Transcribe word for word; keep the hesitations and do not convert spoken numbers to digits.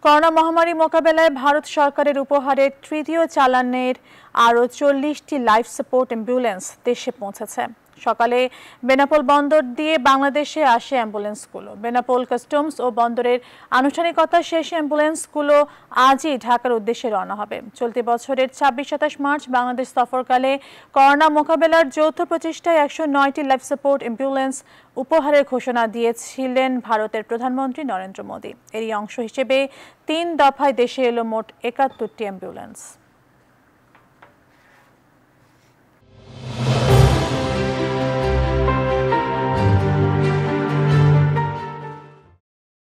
Corona মহামারী মোকাবেলায় ভারত সরকারের উপহারের তৃতীয় চালানের আরও চল্লিশটি লাইফ সাপোর্ট অ্যাম্বুলেন্স দেশে পৌঁছেছে। সকালে বেনাপোল বন্দর দিয়ে বাংলাদেশে আসে অ্যাম্বুলেন্সগুলো। বেনাপোল কাস্টমস ও বন্দরের আনুষ্ঠানিকতা শেষে অ্যাম্বুলেন্সগুলো আজই ঢাকার উদ্দেশ্যে রওনা হবে। চলতি বছরের ছাব্বিশ সাতাশ মার্চ বাংলাদেশ সফরকালে করোনা মোকাবেলার যৌথ প্রচেষ্টায় একশো নয়টি লাইফ সাপোর্ট অ্যাম্বুলেন্স উপহারের ঘোষণা দিয়েছিলেন ভারতের প্রধানমন্ত্রী নরেন্দ্র মোদী। এরই অংশ হিসেবে তিন দফায় দেশে এলো মোট একাত্তরটি অ্যাম্বুলেন্স।